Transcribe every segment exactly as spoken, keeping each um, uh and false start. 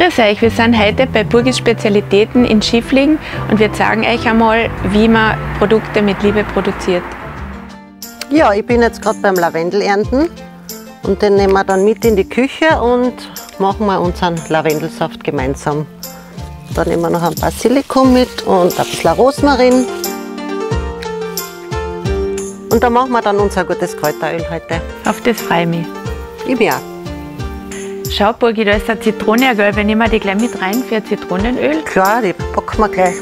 Grüß euch, wir sind heute bei Burgis Spezialitäten in Schiffling und wir zeigen euch einmal, wie man Produkte mit Liebe produziert. Ja, ich bin jetzt gerade beim Lavendelernten und den nehmen wir dann mit in die Küche und machen wir unseren Lavendelsaft gemeinsam. Da nehmen wir noch ein Basilikum mit und ein bisschen Rosmarin. Und da machen wir dann unser gutes Kräuteröl heute. Auf das freue ich mich. Ich bin auch. Schau, Burgi, da ist eine Zitrone, gell? Wir nehmen die gleich mit rein für Zitronenöl. Klar, die packen wir gleich.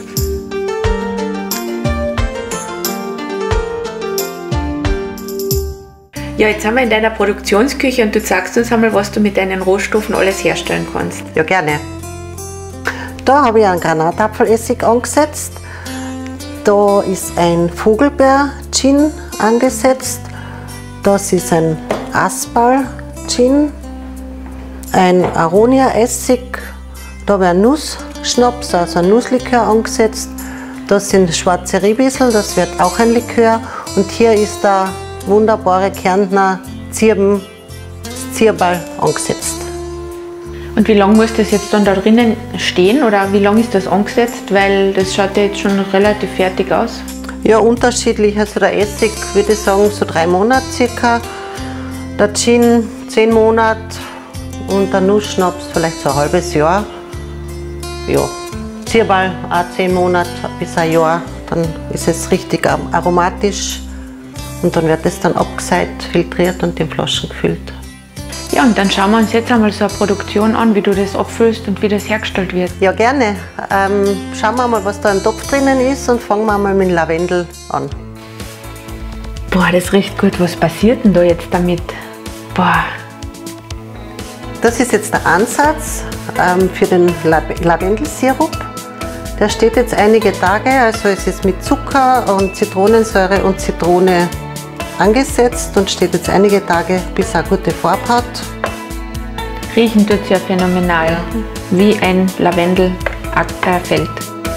Ja, jetzt sind wir in deiner Produktionsküche und du sagst uns einmal, was du mit deinen Rohstoffen alles herstellen kannst. Ja, gerne. Da habe ich einen Granatapfelessig angesetzt. Da ist ein Vogelbeer-Gin angesetzt. Das ist ein Aspal-Gin. Ein Aronia-Essig, da habe ich einen Nussschnaps, also ein Nusslikör angesetzt. Das sind schwarze Ribissel, das wird auch ein Likör. Und hier ist der wunderbare Kärntner Zirben, das Zierball angesetzt. Und wie lange muss das jetzt dann da drinnen stehen oder wie lange ist das angesetzt? Weil das schaut ja jetzt schon relativ fertig aus. Ja, unterschiedlich. Also der Essig, würde ich sagen, so drei Monate circa. Der Gin zehn Monate. Und der Nussschnaps vielleicht so ein halbes Jahr. Ja, Zierball auch zehn Monate bis ein Jahr. Dann ist es richtig aromatisch und dann wird es dann abgeseit, filtriert und in Flaschen gefüllt. Ja, und dann schauen wir uns jetzt einmal so eine Produktion an, wie du das abfüllst und wie das hergestellt wird. Ja, gerne. Ähm, schauen wir mal, was da im Topf drinnen ist und fangen wir mal mit dem Lavendel an. Boah, das riecht gut. Was passiert denn da jetzt damit? Boah. Das ist jetzt der Ansatz ähm, für den Lavendelsirup. Der steht jetzt einige Tage, also es ist mit Zucker und Zitronensäure und Zitrone angesetzt und steht jetzt einige Tage, bis er eine gute Farbe hat. Riechen tut es ja phänomenal, wie ein Lavendelfeld.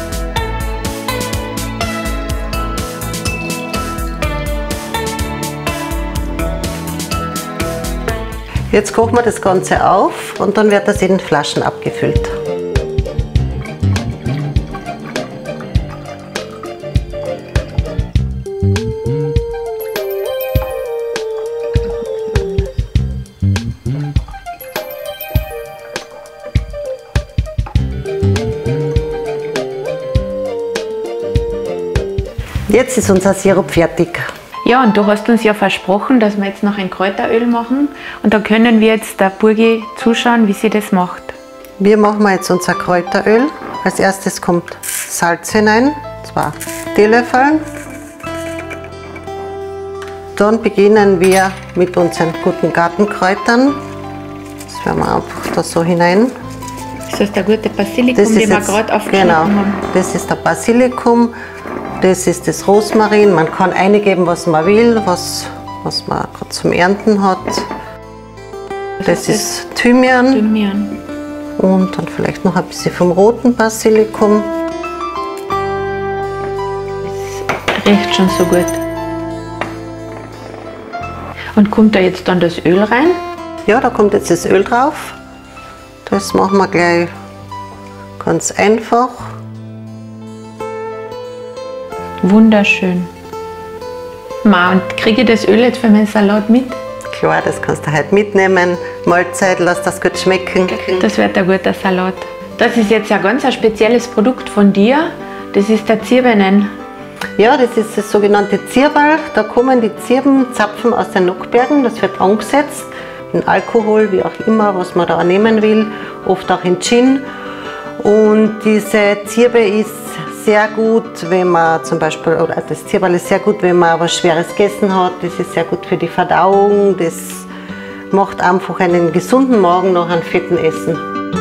Jetzt kochen wir das Ganze auf und dann wird das in Flaschen abgefüllt. Jetzt ist unser Sirup fertig. Ja, und du hast uns ja versprochen, dass wir jetzt noch ein Kräuteröl machen und da können wir jetzt der Burgi zuschauen, wie sie das macht. Wir machen jetzt unser Kräuteröl. Als erstes kommt Salz hinein, zwei Teelöffel. Dann beginnen wir mit unseren guten Gartenkräutern. Das werden wir einfach da so hinein. Das ist der gute Basilikum, das den wir gerade aufgeschnitten genau, haben. Das ist der Basilikum. Das ist das Rosmarin. Man kann eingeben, was man will, was, was man gerade zum Ernten hat. Das, das ist Thymian. Thymian. Und dann vielleicht noch ein bisschen vom roten Basilikum. Das riecht schon so gut. Und kommt da jetzt dann das Öl rein? Ja, da kommt jetzt das Öl drauf. Das machen wir gleich ganz einfach. Wunderschön. Ma, und kriege ich das Öl jetzt für meinen Salat mit? Klar, das kannst du heute mitnehmen. Mahlzeit, lass das gut schmecken. Das wird ein guter Salat. Das ist jetzt ein ganz ein spezielles Produkt von dir. Das ist der Zirbeinen. Ja, das ist das sogenannte Zierball. Da kommen die Zirbenzapfen aus den Nockbergen. Das wird angesetzt in Alkohol, wie auch immer, was man da nehmen will. Oft auch in Gin. Und diese Zirbe ist sehr gut, wenn man zum Beispiel, oder das Zierball ist sehr gut, wenn man was Schweres gegessen hat. Das ist sehr gut für die Verdauung. Das macht einfach einen gesunden Magen nach einem fetten Essen.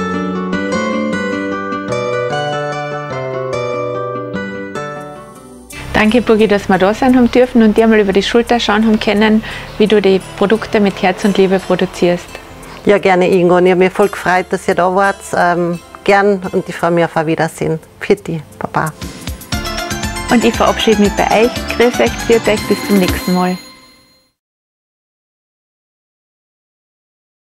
Danke, Burgi, dass wir da sein haben dürfen und dir mal über die Schulter schauen haben können, wie du die Produkte mit Herz und Liebe produzierst. Ja, gerne, Ingo. Ich habe mich voll gefreut, dass ihr da wart. Ähm, gern und ich freue mich auf ein Wiedersehen. Pfiat, Baba. Und ich verabschiede mich bei euch. Grüß euch, pfiat euch, bis zum nächsten Mal.